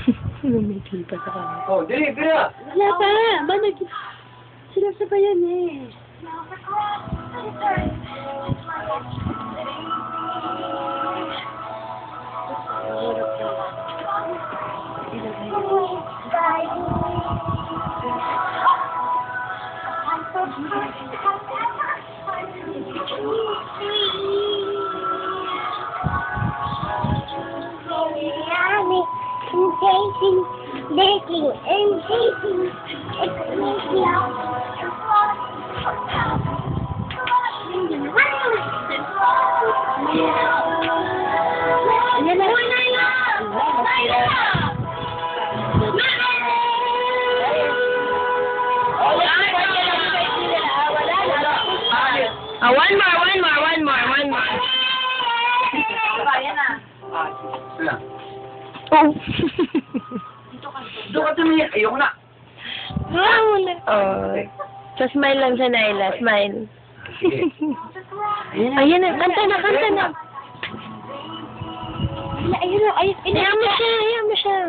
May pa sa kanya. Oh, dili, pira! Wala pa! Ba, sila sa bayan eh. Chasing, dating, and chasing. It's easy. Ayan na. One more. Ayan na. Sila. Oh. Doon ka tumingin. Ayoko na. Oh. So, smile lang siya, Nailah. Smile. Sige. Ayan na. Kanta na. Ayun na. Hayaan mo siya.